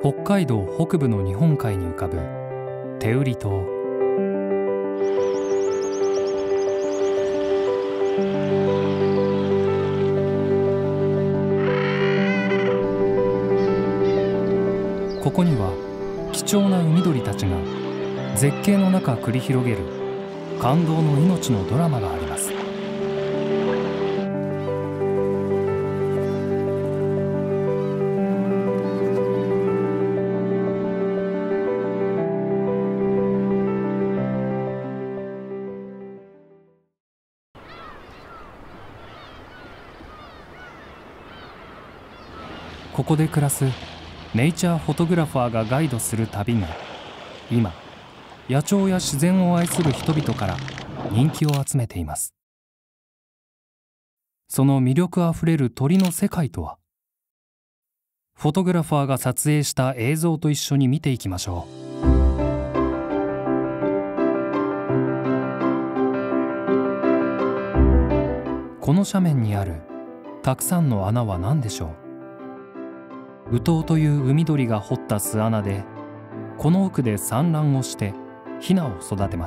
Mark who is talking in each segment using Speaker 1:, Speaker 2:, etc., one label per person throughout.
Speaker 1: 北海道北部の日本海に浮かぶ天売島。ここには貴重な海鳥たちが絶景の中繰り広げる感動の命のドラマがあります。ここで暮らすネイチャーフォトグラファーがガイドする旅が今、野鳥や自然を愛する人々から人気を集めています。その魅力あふれる鳥の世界とは。フォトグラファーが撮影した映像と一緒に見ていきましょう。この斜面にあるたくさんの穴は何でしょう。ウトウという海鳥が掘った巣穴で、この奥で産卵をしてヒナを育てます。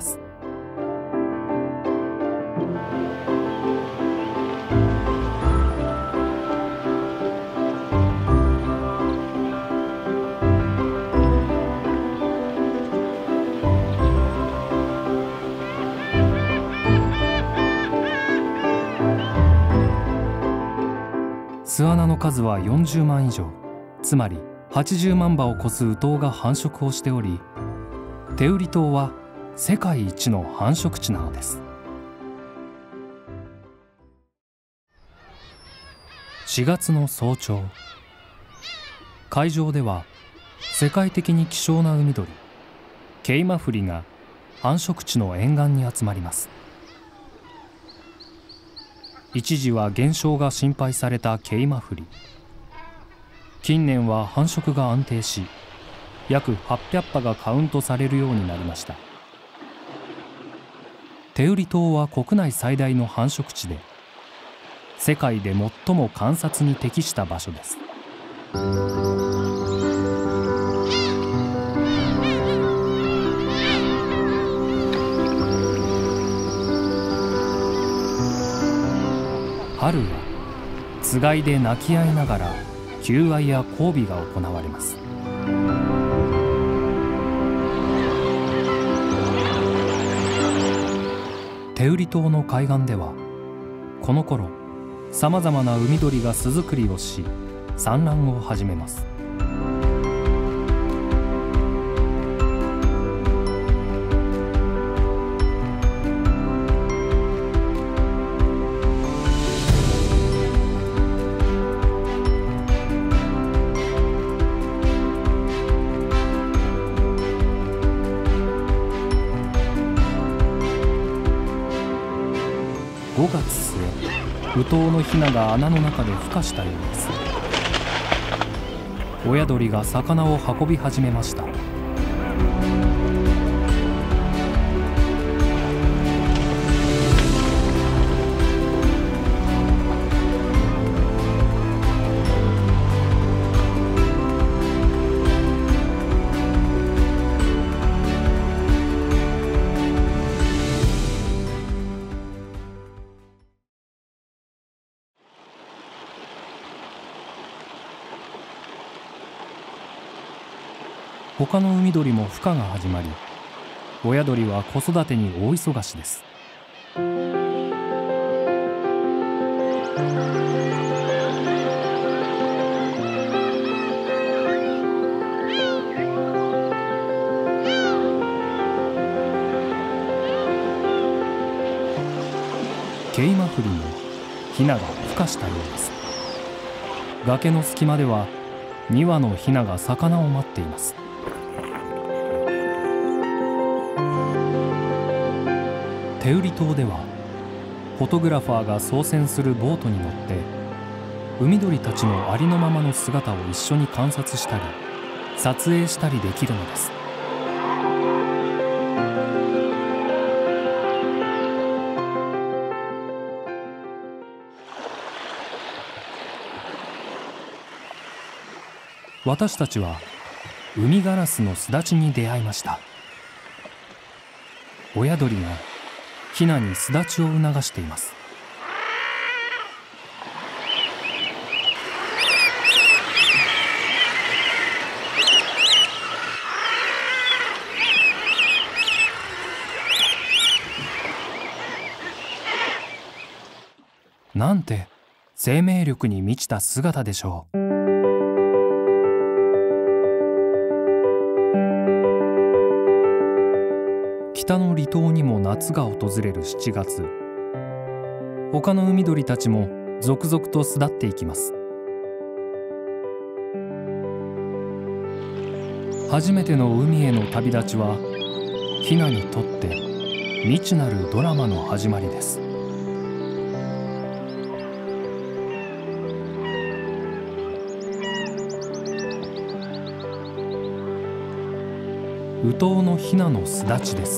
Speaker 1: 巣穴の数は40万以上。つまり80万羽を超すウトウが繁殖をしており、天売島は世界一の繁殖地なのです。4月の早朝、海上では世界的に希少な海鳥ケイマフリが繁殖地の沿岸に集まります。一時は減少が心配されたケイマフリ。近年は繁殖が安定し、約800羽がカウントされるようになりました。天売島は国内最大の繁殖地で、世界で最も観察に適した場所です。春はつがいで鳴き合いながら求愛や交尾が行われます。天売島の海岸ではこの頃さまざまな海鳥が巣作りをし産卵を始めます。5月末、ウトウのヒナが穴の中で孵化したようです。親鳥が魚を運び始めました。他の海鳥も孵化が始まり、親鳥は子育てに大忙しです。ケイマフリもヒナが孵化したようです。崖の隙間では2羽のヒナが魚を待っています。天売島ではフォトグラファーが操船するボートに乗って海鳥たちのありのままの姿を一緒に観察したり撮影したりできるのです。私たちはウミガラスの巣立ちに出会いました。親鳥がヒナに巣立ちを促しています。なんて生命力に満ちた姿でしょう。北の離島にも夏が訪れる7月、他の海鳥たちも続々と巣立っていきます。初めての海への旅立ちはヒナにとって未知なるドラマの始まりです。ウトウのヒナの巣立ちです。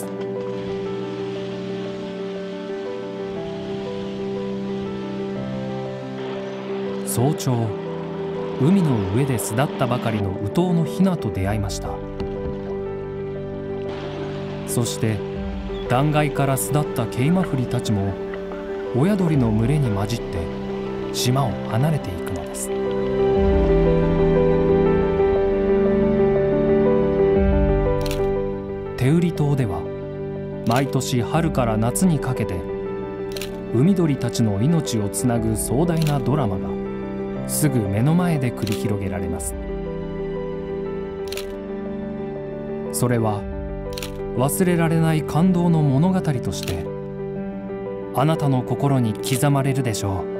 Speaker 1: 早朝、海の上で巣立ったばかりのウトウのヒナと出会いました。そして断崖から巣立ったケイマフリたちも親鳥の群れに混じって島を離れていくのです。天売島では毎年春から夏にかけて海鳥たちの命をつなぐ壮大なドラマがすぐ目の前で繰り広げられます。それは忘れられない感動の物語としてあなたの心に刻まれるでしょう。